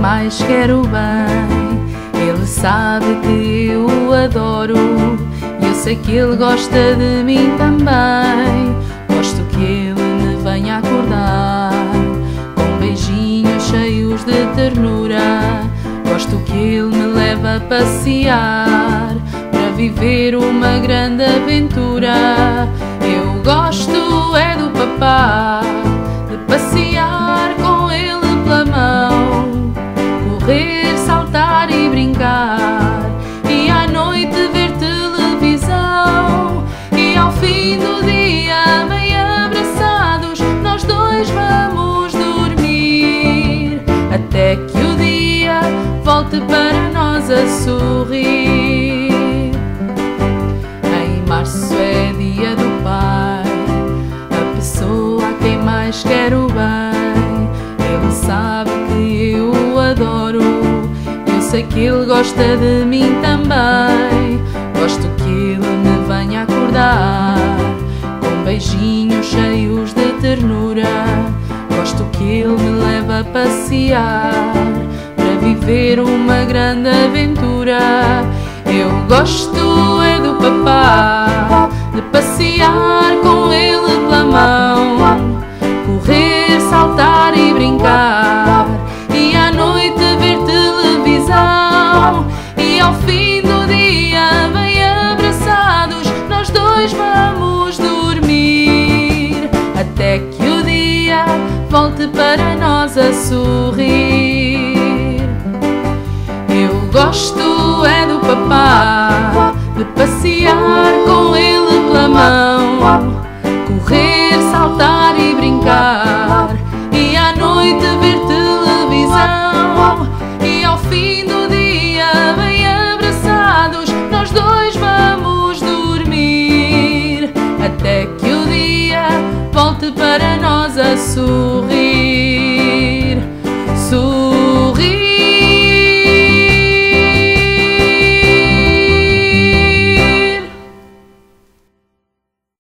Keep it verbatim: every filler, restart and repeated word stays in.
mais quer o bem. Ele sabe que eu o adoro e eu sei que ele gosta de mim também. Gosto que ele me venha acordar com beijinhos cheios de ternura. Gosto que ele me leve a passear para viver uma grande aventura. Eu gosto é do papá, de passear com ele pela mão, correr, saltar e brincar, e à noite ver televisão. E ao fim do dia, bem abraçados, nós dois vamos dormir, até que o dia volte para nós a sorrir. Em março é dia do pai, a pessoa a quem mais quer o bem. Ele sabe que eu o adoro, eu sei que ele gosta de mim também. Gosto que ele me venha acordar com beijinhos cheios de ternura. Gosto que ele me leve a passear para viver uma grande aventura. Eu gosto é do papá, de passear com ele pela mão, correr, saltar e brincar, e à noite ver televisão. E ao fim do dia, bem abraçados, nós dois vamos dormir, até que o dia volte para nós a sorrir. Eu gosto é do papá,